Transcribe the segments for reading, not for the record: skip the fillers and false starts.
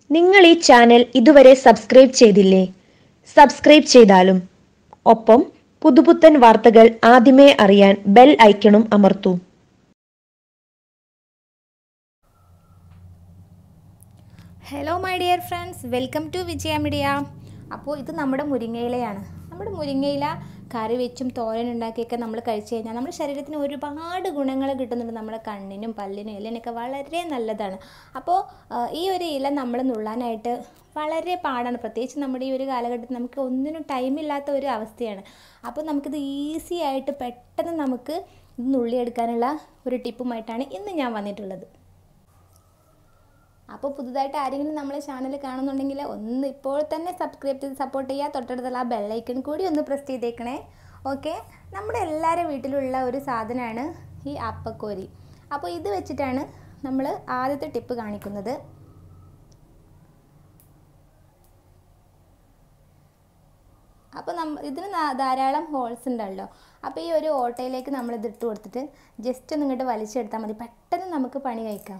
നിങ്ങൾ ഈ ചാനൽ ഇതുവരെ സബ്സ്ക്രൈബ് ചെയ്തില്ലേ? സബ്സ്ക്രൈബ് ചെയ്താലും ഒപ്പം പുതുപുത്തൻ വാർത്തകൾ ആദ്യമേ അറിയാൻ ബെൽ ഐക്കണും അമർത്തൂ. Hello my dear friends, welcome to Vijaya media. അപ്പോൾ ഇത് നമ്മുടെ മുരിങ്ങയിലയാണ്. നമ്മുടെ മുരിങ്ങയില കറി വെച്ചും തോരൻ ഉണ്ടാക്കിയൊക്കെ നമ്മൾ കഴിച്ചു കഴിഞ്ഞാൽ നമ്മുടെ ശരീരത്തിന് ഒരുപാട് ഗുണങ്ങൾ കിട്ടുന്നുണ്ട്. നമ്മുടെ കണ്ണിനും പല്ലിനും എല്ലിനൊക്കെ വളരെ നല്ലതാണ്. അപ്പോൾ ഈ ഒരു ഇല നമ്മൾ നുള്ളാനായിട്ട് വളരെ പാടാണ്. പ്രത്യേകിച്ച് നമ്മുടെ ഈ ഒരു കാലഘട്ടത്തിൽ നമുക്ക് ഒന്നിനും ടൈമില്ലാത്ത ഒരു അവസ്ഥയാണ്. അപ്പോൾ നമുക്കിത് ഈസി ആയിട്ട് പെട്ടെന്ന് നമുക്ക് ഇത് നുള്ളിയെടുക്കാനുള്ള ഒരു ടിപ്പുമായിട്ടാണ് ഇന്ന് ഞാൻ വന്നിട്ടുള്ളത്. അപ്പോൾ പുതുതായിട്ട് ആരെങ്കിലും നമ്മളെ ചാനൽ കാണുന്നുണ്ടെങ്കിൽ ഒന്ന് ഇപ്പോൾ തന്നെ സബ്സ്ക്രൈബ് ചെയ്ത് സപ്പോർട്ട് ചെയ്യുക. തൊട്ടടുത്തുള്ള ആ ബെല്ലൈക്കൺ കൂടി ഒന്ന് പ്രസ് ചെയ്തേക്കണേ. ഓക്കെ, നമ്മുടെ എല്ലാവരുടെ വീട്ടിലുള്ള ഒരു സാധനമാണ് ഈ അപ്പക്കോരി. അപ്പോൾ ഇത് വെച്ചിട്ടാണ് നമ്മൾ ആദ്യത്തെ ടിപ്പ് കാണിക്കുന്നത്. അപ്പോൾ ഇതിന് ധാരാളം ഹോൾസ് ഉണ്ടല്ലോ. അപ്പോൾ ഈ ഒരു ഓട്ടയിലേക്ക് നമ്മളിത് ഇട്ട് കൊടുത്തിട്ട് ജസ്റ്റ് ഒന്ന് ഇങ്ങോട്ട് വലിച്ചെടുത്താൽ മതി. പെട്ടെന്ന് നമുക്ക് പണി കഴിക്കാം.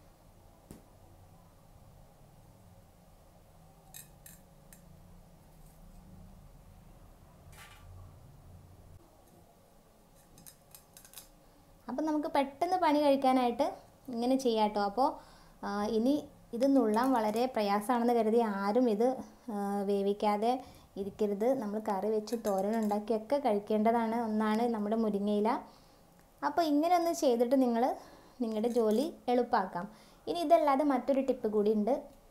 അപ്പോൾ നമുക്ക് പെട്ടെന്ന് പണി കഴിക്കാനായിട്ട് ഇങ്ങനെ ചെയ്യാം കേട്ടോ. അപ്പോൾ ഇനി ഇത് നുള്ളാൻ വളരെ പ്രയാസമാണെന്ന് കരുതി ആരും ഇത് വേവിക്കാതെ ഇരിക്കരുത്. നമ്മൾ കറി വെച്ച് തോരൻ ഉണ്ടാക്കിയൊക്കെ കഴിക്കേണ്ടതാണ് ഒന്നാണ് നമ്മുടെ മുരിങ്ങയില. അപ്പോൾ ഇങ്ങനെ ഒന്ന് ചെയ്തിട്ട് നിങ്ങൾ നിങ്ങളുടെ ജോലി എളുപ്പമാക്കാം. ഇനി ഇതല്ലാതെ മറ്റൊരു ടിപ്പ് കൂടി ഉണ്ട്.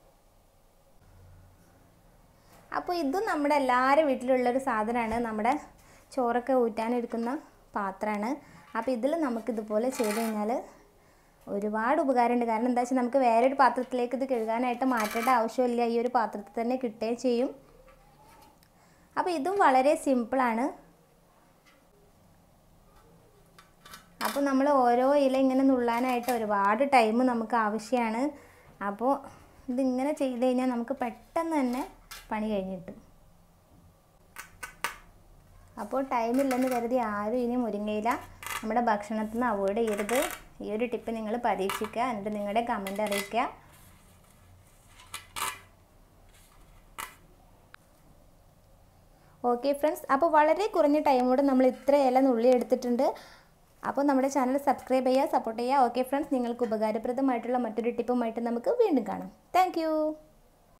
അപ്പോൾ ഇതും നമ്മുടെ എല്ലാവരുടെ വീട്ടിലുള്ളൊരു സാധനമാണ്. നമ്മുടെ ചോറൊക്കെ ഊറ്റാനെടുക്കുന്ന പാത്രമാണ്. അപ്പോൾ ഇതിൽ നമുക്കിതുപോലെ ചെയ്ത് കഴിഞ്ഞാൽ ഒരുപാട് ഉപകാരമുണ്ട്. കാരണം എന്താ വെച്ചാൽ നമുക്ക് വേറൊരു പാത്രത്തിലേക്ക് ഇത് കഴുകാനായിട്ട് മാറ്റേണ്ട ആവശ്യമില്ല. ഈ ഒരു പാത്രത്തിൽ തന്നെ കിട്ടുകയും ചെയ്യും. അപ്പോൾ ഇതും വളരെ സിമ്പിളാണ്. അപ്പോൾ നമ്മൾ ഓരോ ഇല ഇങ്ങനെ നുള്ളാനായിട്ട് ഒരുപാട് ടൈം നമുക്ക് ആവശ്യമാണ്. അപ്പോൾ ഇതിങ്ങനെ ചെയ്ത് കഴിഞ്ഞാൽ നമുക്ക് പെട്ടെന്ന് തന്നെ പണി കഴിഞ്ഞിട്ടും. അപ്പോൾ ടൈമില്ലെന്ന് കരുതി ആരും ഇനി മുരിങ്ങയില നമ്മുടെ ഭക്ഷണത്തിൽ നിന്ന് അവോയ്ഡ് ചെയ്യരുത്. ഈ ഒരു ടിപ്പ് നിങ്ങൾ പരീക്ഷിക്കുക, എന്നിട്ട് നിങ്ങളുടെ കമൻറ്റ് അറിയിക്കുക. ഓക്കെ ഫ്രണ്ട്സ്, അപ്പോൾ വളരെ കുറഞ്ഞ ടൈമോടെ നമ്മൾ ഇത്ര ഇല നുള്ളി എടുത്തിട്ടുണ്ട്. അപ്പോൾ നമ്മുടെ ചാനൽ സബ്സ്ക്രൈബ് ചെയ്യുക, സപ്പോർട്ട് ചെയ്യുക. ഓക്കെ ഫ്രണ്ട്സ്, നിങ്ങൾക്ക് ഉപകാരപ്രദമായിട്ടുള്ള മറ്റൊരു ടിപ്പുമായിട്ട് നമുക്ക് വീണ്ടും കാണാം. താങ്ക്